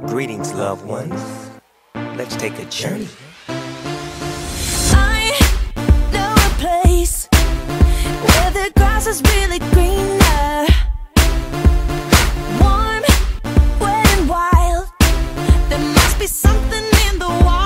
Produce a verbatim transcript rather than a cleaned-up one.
Greetings, loved ones. Let's take a journey. I know a place where the grass is really greener, warm, wet and wild. There must be something in the water.